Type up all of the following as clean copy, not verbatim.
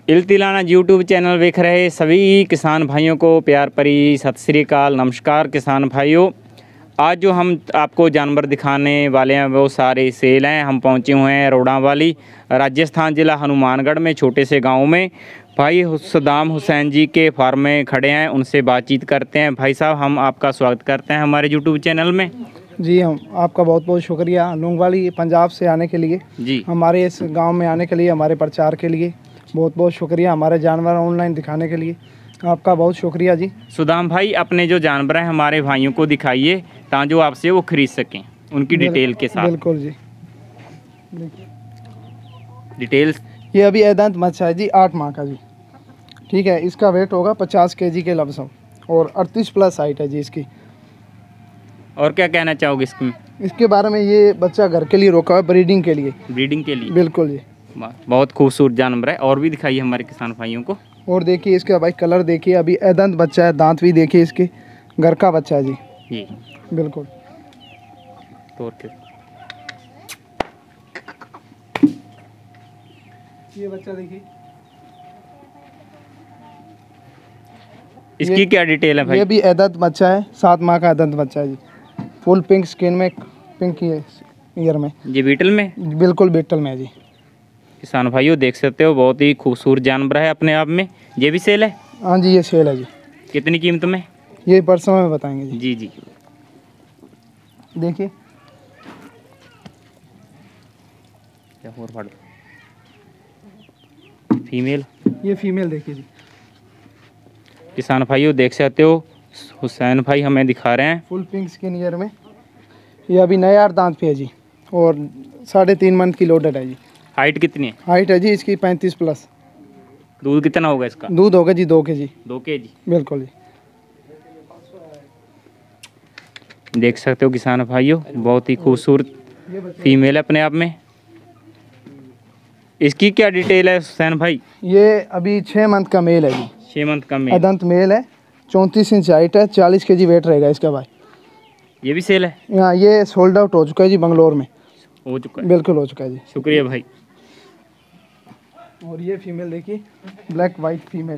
इल्तिलाना YouTube channel देख रहे सभी किसान भाइयों को प्यार भरी सत श्री अकाल। नमस्कार किसान भाइयों, आज जो हम आपको जानवर दिखाने वाले हैं वो सारे सेल हैं। हम पहुंचे हुए हैं रोडावाली, राजस्थान ज़िला हनुमानगढ़ में, छोटे से गांव में। भाई सद्दाम हुसैन जी के फार्म में खड़े हैं, उनसे बातचीत करते हैं। भाई साहब, हम आपका स्वागत करते हैं हमारे यूट्यूब चैनल में। जी, हम आपका बहुत बहुत शुक्रिया लूंगवाली पंजाब से आने के लिए जी, हमारे इस गांव में आने के लिए, हमारे प्रचार के लिए बहुत बहुत शुक्रिया। हमारे जानवर ऑनलाइन दिखाने के लिए आपका बहुत शुक्रिया जी। सद्दाम भाई, अपने जो जानवर हैं हमारे भाइयों को दिखाइए ताकि जो आपसे वो खरीद सकें, उनकी डिटेल के साथ। बिल्कुल जी, डिटेल्स। ये अभी एदांत मच्छा है जी, 8 माह का जी। ठीक है, इसका वेट होगा 50 kg के लमसम और 38+ हाइट है जी इसकी। और क्या कहना चाहोगे इसमें? इसके बारे में, ये बच्चा घर के लिए रोका है, ब्रीडिंग के लिए। ब्रीडिंग के लिए? बिल्कुल जी। बहुत खूबसूरत जानवर है। और भी दिखाइए हमारे किसान भाइयों को। और देखिए इसका भाई कलर देखिए, अभी एदांत बच्चा है, दांत भी देखिए इसके, घर का बच्चा है जी। ये बिल्कुल। तो ये बच्चा देखिए, इसकी क्या डिटेल है भाई? ये भी एदांत बच्चा है, 7 माह का एदांत बच्चा है जी। फुल पिंक स्किन में, पिंक ईयर में। ये बीटल में? बिल्कुल बीटल में है जी। किसान भाइयों देख सकते हो, बहुत ही खूबसूरत जानवर है अपने आप में। ये भी सेल है? हाँ जी, ये सेल है जी। कितनी कीमत में? ये परसों में बताएंगे जी। जी जी। देखिए फीमेल? ये फीमेल देखिए जी। किसान भाइयों देख सकते हो, हुसैन भाई हमें दिखा रहे हैं। फुल पिंक स्किन ईयर में। ये अभी नया दांत पे है जी और 3.5 मंथ की लोडेड है जी। हाइट कितनी है? हाइट है जी इसकी 35+। दूध कितना होगा इसका? दूध होगा जी 2 kg। 2 kg? बिल्कुल जी। देख सकते हो किसान भाइयों, बहुत ही खूबसूरत फीमेल है अपने आप में। इसकी क्या डिटेल है हुसैन भाई? ये अभी 6 मंथ का मेल है जी। 6 मंथ का मेल? अदंत मेल है, 34 इंच हाइट है, 40 kg वेट रहेगा इसका भाई। ये भी सेल है? हाँ, ये सोल्ड आउट हो चुका है जी, बंगलोर में हो चुका है? बिल्कुल हो चुका है जी। शुक्रिया भाई। और ये फीमेल देखिए, ब्लैक वाइट फीमेल।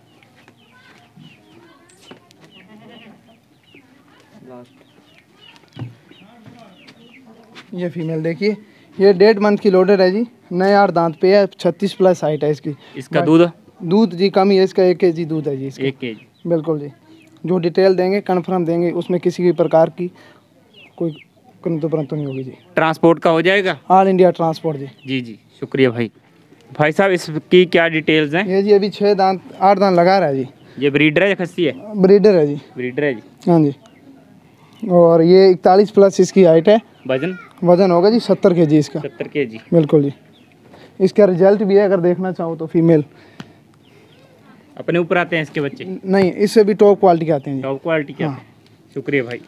ये फीमेल देखिए, ये 1.5 मंथ की लोडेड है जी, नया दांत पे है, 36+ हाइट है इसकी। इसका दूध जी कम ही है इसका, 1 kg दूध है जी इसका। 1 kg? बिल्कुल जी। जो डिटेल देंगे कन्फर्म देंगे, उसमें किसी भी प्रकार की कोई परंतु नहीं होगी जी। ट्रांसपोर्ट का हो जाएगा? ऑल इंडिया ट्रांसपोर्ट जी। जी जी, शुक्रिया भाई। भाई साहब, इसकी क्या डिटेल्स हैं? ये जी अभी 8 दांत लगा रहा है जी। ये ब्रीडर है या खस्सी है? ब्रीडर है जी। ब्रीडर है जी। हाँ जी। और ये 41+ इसकी हाइट है। वजन होगा जी 70 kg इसका। 70 kg? बिल्कुल जी। इसका रिजल्ट भी है, अगर देखना चाहो तो। फीमेल अपने ऊपर आते हैं इसके बच्चे? नहीं, इससे भी टॉप क्वालिटी के आते हैं जी। टॉप क्वालिटी के? हाँ। शुक्रिया भाई।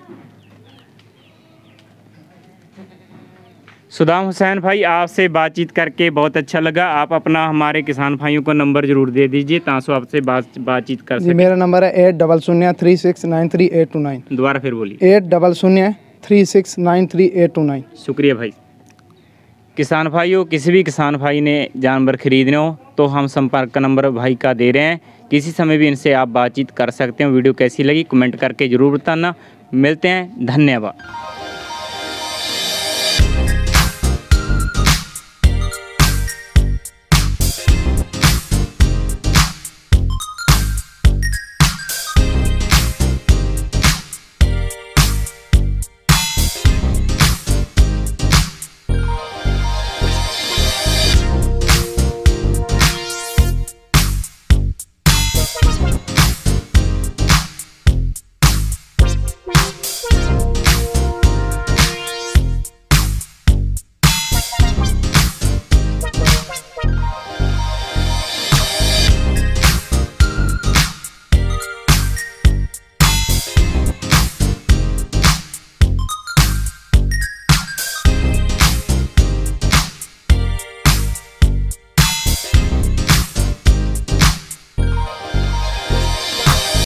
सद्दाम हुसैन भाई, आपसे बातचीत करके बहुत अच्छा लगा। आप अपना हमारे किसान भाइयों को नंबर जरूर दे दीजिए ताकि वो आपसे बातचीत कर जी। सकें। मेरा नंबर है 8003693829। दोबारा फिर बोलिए। 8003693829। शुक्रिया भाई। किसान भाइयों, किसी भी किसान भाई ने जानवर खरीदने हो तो हम संपर्क नंबर भाई का दे रहे हैं, किसी समय भी इनसे आप बातचीत कर सकते हैं। वीडियो कैसी लगी कमेंट करके ज़रूर बताना। मिलते हैं, धन्यवाद।